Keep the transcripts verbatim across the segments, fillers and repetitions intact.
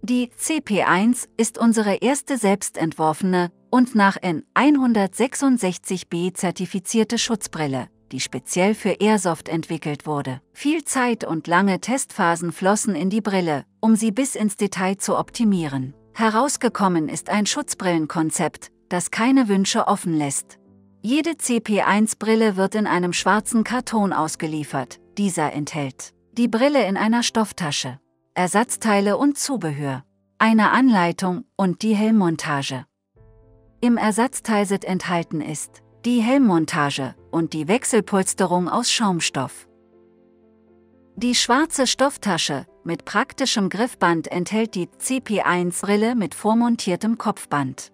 Die C P eins ist unsere erste selbstentworfene und nach N hundertsechsundsechzig B zertifizierte Schutzbrille, die speziell für Airsoft entwickelt wurde. Viel Zeit und lange Testphasen flossen in die Brille, um sie bis ins Detail zu optimieren. Herausgekommen ist ein Schutzbrillenkonzept, das keine Wünsche offen lässt. Jede C P eins Brille wird in einem schwarzen Karton ausgeliefert. Dieser enthält die Brille in einer Stofftasche, Ersatzteile und Zubehör, eine Anleitung und die Helmmontage. Im Ersatzteilset enthalten ist die Helmmontage und die Wechselpolsterung aus Schaumstoff. Die schwarze Stofftasche mit praktischem Griffband enthält die C P eins Brille mit vormontiertem Kopfband.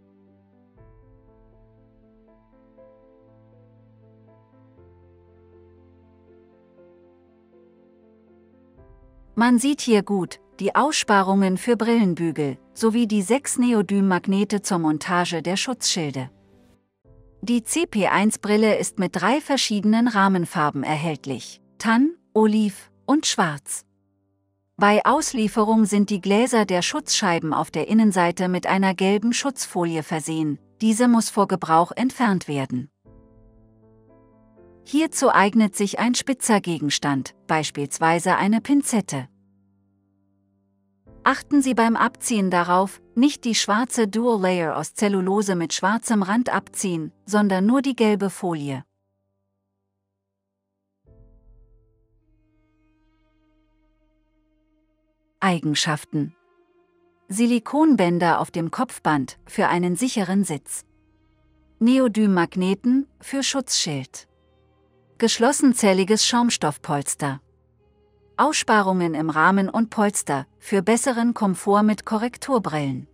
Man sieht hier gut die Aussparungen für Brillenbügel sowie die sechs Neodym-Magnete zur Montage der Schutzschilde. Die C P eins Brille ist mit drei verschiedenen Rahmenfarben erhältlich: Tann, Oliv und Schwarz. Bei Auslieferung sind die Gläser der Schutzscheiben auf der Innenseite mit einer gelben Schutzfolie versehen. Diese muss vor Gebrauch entfernt werden. Hierzu eignet sich ein spitzer Gegenstand, beispielsweise eine Pinzette. Achten Sie beim Abziehen darauf, nicht die schwarze Dual Layer aus Zellulose mit schwarzem Rand abziehen, sondern nur die gelbe Folie. Eigenschaften: Silikonbänder auf dem Kopfband für einen sicheren Sitz. Neodym-Magneten für Schutzschild. Geschlossenzelliges Schaumstoffpolster. Aussparungen im Rahmen und Polster für besseren Komfort mit Korrekturbrillen.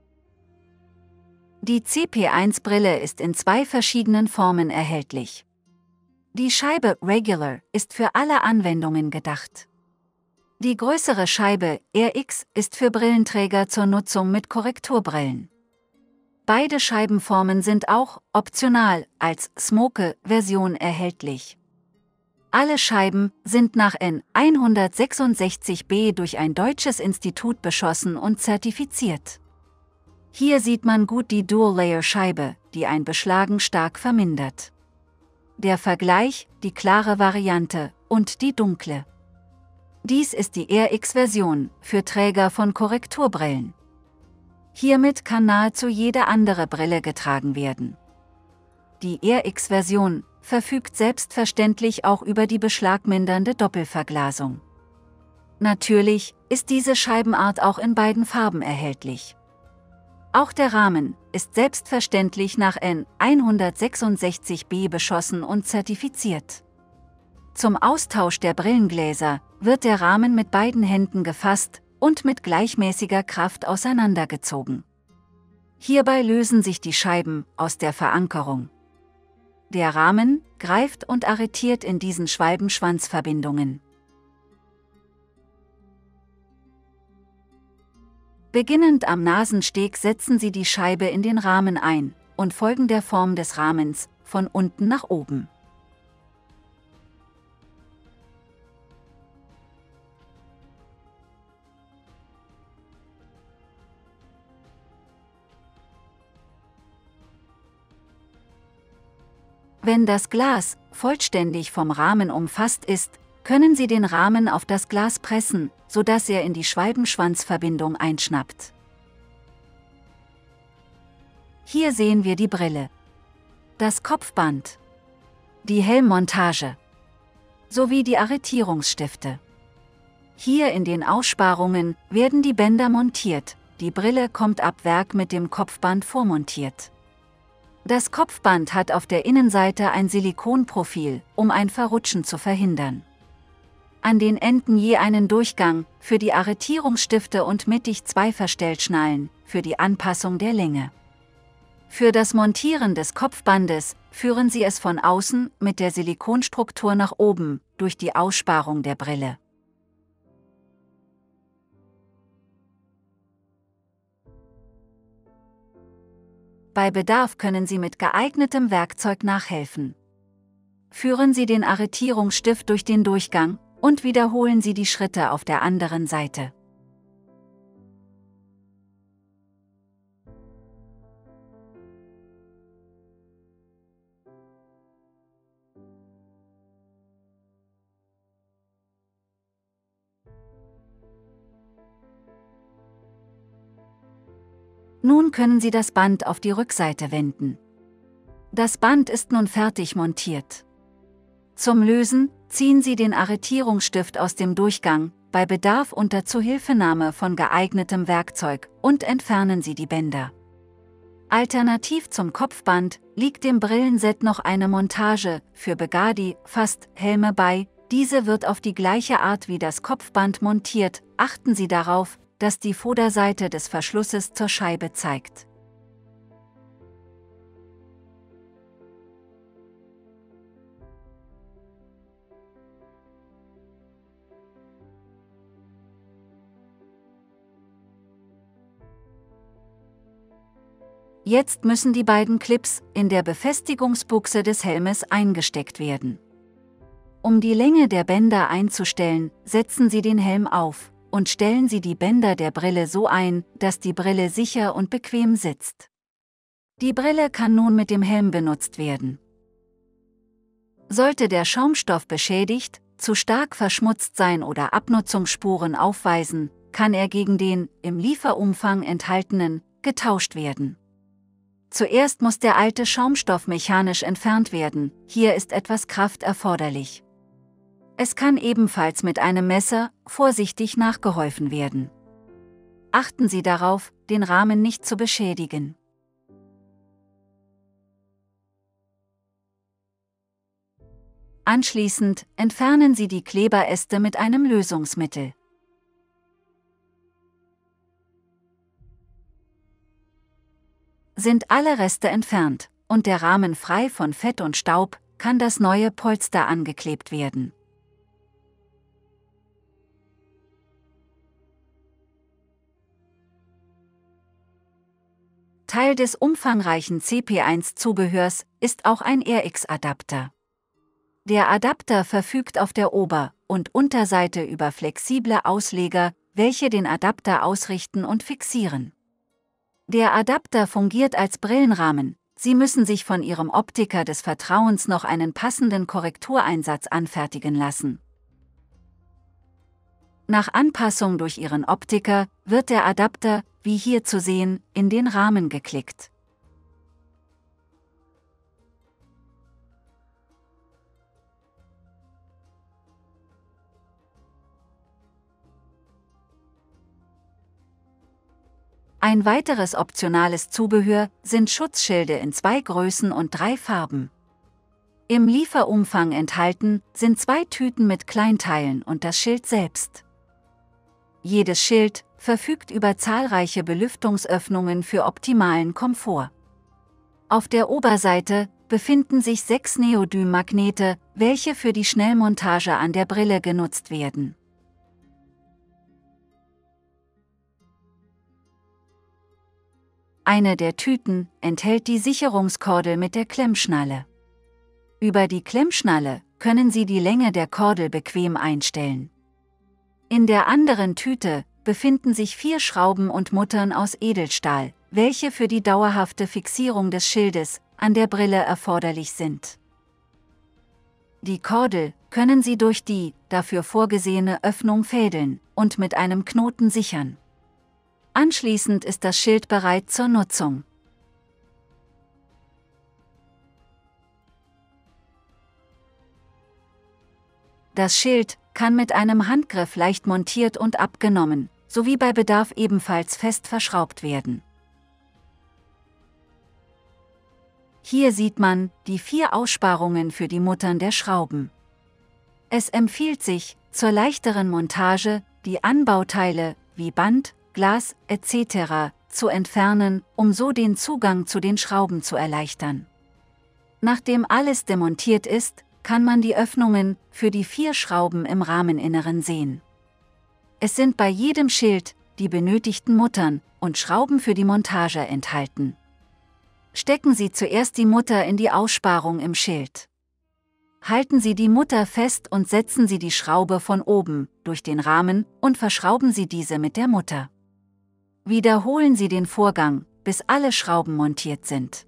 Die C P eins Brille ist in zwei verschiedenen Formen erhältlich. Die Scheibe Regular ist für alle Anwendungen gedacht. Die größere Scheibe R X ist für Brillenträger zur Nutzung mit Korrekturbrillen. Beide Scheibenformen sind auch, optional, als Smoke-Version erhältlich. Alle Scheiben sind nach N hundertsechsundsechzig B durch ein deutsches Institut beschossen und zertifiziert. Hier sieht man gut die Dual-Layer-Scheibe, die ein Beschlagen stark vermindert. Der Vergleich, die klare Variante und die dunkle. Dies ist die R X-Version für Träger von Korrekturbrillen. Hiermit kann nahezu jede andere Brille getragen werden. Die R X-Version verfügt selbstverständlich auch über die beschlagmindernde Doppelverglasung. Natürlich ist diese Scheibenart auch in beiden Farben erhältlich. Auch der Rahmen ist selbstverständlich nach N hundertsechsundsechzig B beschossen und zertifiziert. Zum Austausch der Brillengläser wird der Rahmen mit beiden Händen gefasst und mit gleichmäßiger Kraft auseinandergezogen. Hierbei lösen sich die Scheiben aus der Verankerung. Der Rahmen greift und arretiert in diesen Schwalbenschwanzverbindungen. Beginnend am Nasensteg setzen Sie die Scheibe in den Rahmen ein und folgen der Form des Rahmens von unten nach oben. Wenn das Glas vollständig vom Rahmen umfasst ist, können Sie den Rahmen auf das Glas pressen, sodass er in die Schwalbenschwanzverbindung einschnappt. Hier sehen wir die Brille, das Kopfband, die Helmmontage sowie die Arretierungsstifte. Hier in den Aussparungen werden die Bänder montiert, die Brille kommt ab Werk mit dem Kopfband vormontiert. Das Kopfband hat auf der Innenseite ein Silikonprofil, um ein Verrutschen zu verhindern. An den Enden je einen Durchgang für die Arretierungsstifte und mittig zwei Verstellschnallen für die Anpassung der Länge. Für das Montieren des Kopfbandes führen Sie es von außen mit der Silikonstruktur nach oben durch die Aussparung der Brille. Bei Bedarf können Sie mit geeignetem Werkzeug nachhelfen. Führen Sie den Arretierungsstift durch den Durchgang und wiederholen Sie die Schritte auf der anderen Seite. Nun können Sie das Band auf die Rückseite wenden. Das Band ist nun fertig montiert. Zum Lösen ziehen Sie den Arretierungsstift aus dem Durchgang, bei Bedarf unter Zuhilfenahme von geeignetem Werkzeug, und entfernen Sie die Bänder. Alternativ zum Kopfband liegt dem Brillenset noch eine Montage für Begadi, fast Helme bei. Diese wird auf die gleiche Art wie das Kopfband montiert. Achten Sie darauf, dass die Vorderseite des Verschlusses zur Scheibe zeigt. Jetzt müssen die beiden Clips in der Befestigungsbuchse des Helmes eingesteckt werden. Um die Länge der Bänder einzustellen, setzen Sie den Helm auf und stellen Sie die Bänder der Brille so ein, dass die Brille sicher und bequem sitzt. Die Brille kann nun mit dem Helm benutzt werden. Sollte der Schaumstoff beschädigt, zu stark verschmutzt sein oder Abnutzungsspuren aufweisen, kann er gegen den im Lieferumfang enthaltenen getauscht werden. Zuerst muss der alte Schaumstoff mechanisch entfernt werden, hier ist etwas Kraft erforderlich. Es kann ebenfalls mit einem Messer vorsichtig nachgeholfen werden. Achten Sie darauf, den Rahmen nicht zu beschädigen. Anschließend entfernen Sie die Kleberäste mit einem Lösungsmittel. Sind alle Reste entfernt und der Rahmen frei von Fett und Staub, kann das neue Polster angeklebt werden. Teil des umfangreichen C P eins Zubehörs ist auch ein R X-Adapter. Der Adapter verfügt auf der Ober- und Unterseite über flexible Ausleger, welche den Adapter ausrichten und fixieren. Der Adapter fungiert als Brillenrahmen. Sie müssen sich von Ihrem Optiker des Vertrauens noch einen passenden Korrektureinsatz anfertigen lassen. Nach Anpassung durch Ihren Optiker wird der Adapter, wie hier zu sehen, in den Rahmen geklickt. Ein weiteres optionales Zubehör sind Schutzschilde in zwei Größen und drei Farben. Im Lieferumfang enthalten sind zwei Tüten mit Kleinteilen und das Schild selbst. Jedes Schild verfügt über zahlreiche Belüftungsöffnungen für optimalen Komfort. Auf der Oberseite befinden sich sechs Neodym-Magnete, welche für die Schnellmontage an der Brille genutzt werden. Eine der Tüten enthält die Sicherungskordel mit der Klemmschnalle. Über die Klemmschnalle können Sie die Länge der Kordel bequem einstellen. In der anderen Tüte befinden sich vier Schrauben und Muttern aus Edelstahl, welche für die dauerhafte Fixierung des Schildes an der Brille erforderlich sind. Die Kordel können Sie durch die dafür vorgesehene Öffnung fädeln und mit einem Knoten sichern. Anschließend ist das Schild bereit zur Nutzung. Das Schild kann mit einem Handgriff leicht montiert und abgenommen, sowie bei Bedarf ebenfalls fest verschraubt werden. Hier sieht man die vier Aussparungen für die Muttern der Schrauben. Es empfiehlt sich, zur leichteren Montage, die Anbauteile wie Band, Glas et cetera zu entfernen, um so den Zugang zu den Schrauben zu erleichtern. Nachdem alles demontiert ist, kann man die Öffnungen für die vier Schrauben im Rahmeninneren sehen. Es sind bei jedem Schild die benötigten Muttern und Schrauben für die Montage enthalten. Stecken Sie zuerst die Mutter in die Aussparung im Schild. Halten Sie die Mutter fest und setzen Sie die Schraube von oben durch den Rahmen und verschrauben Sie diese mit der Mutter. Wiederholen Sie den Vorgang, bis alle Schrauben montiert sind.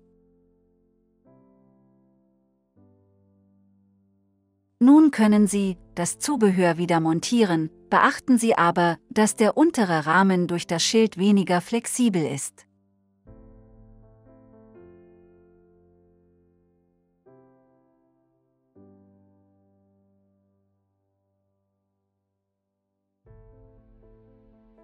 Nun können Sie das Zubehör wieder montieren, beachten Sie aber, dass der untere Rahmen durch das Schild weniger flexibel ist.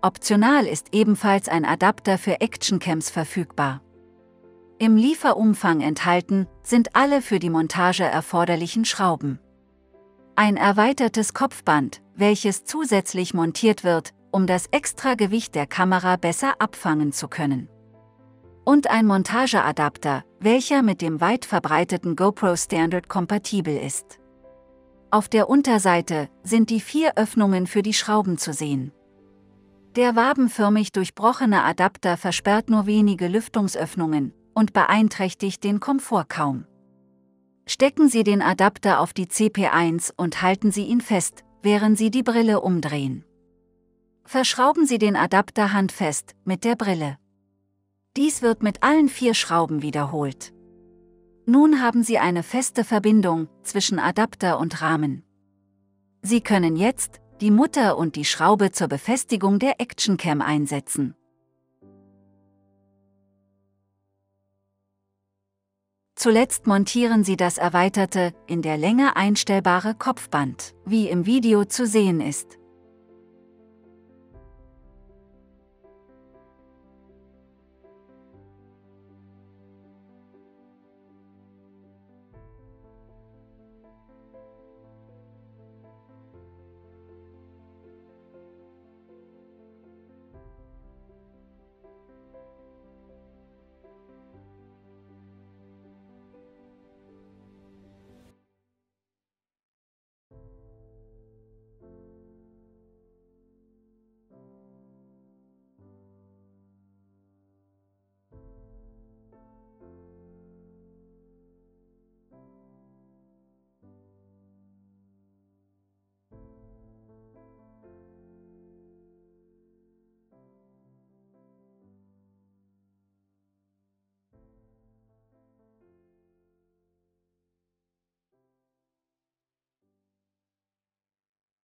Optional ist ebenfalls ein Adapter für Actioncams verfügbar. Im Lieferumfang enthalten sind alle für die Montage erforderlichen Schrauben. Ein erweitertes Kopfband, welches zusätzlich montiert wird, um das Extragewicht der Kamera besser abfangen zu können. Und ein Montageadapter, welcher mit dem weit verbreiteten GoPro Standard kompatibel ist. Auf der Unterseite sind die vier Öffnungen für die Schrauben zu sehen. Der wabenförmig durchbrochene Adapter versperrt nur wenige Lüftungsöffnungen und beeinträchtigt den Komfort kaum. Stecken Sie den Adapter auf die C P eins und halten Sie ihn fest, während Sie die Brille umdrehen. Verschrauben Sie den Adapter handfest mit der Brille. Dies wird mit allen vier Schrauben wiederholt. Nun haben Sie eine feste Verbindung zwischen Adapter und Rahmen. Sie können jetzt die Mutter und die Schraube zur Befestigung der Actioncam einsetzen. Zuletzt montieren Sie das erweiterte, in der Länge einstellbare Kopfband, wie im Video zu sehen ist.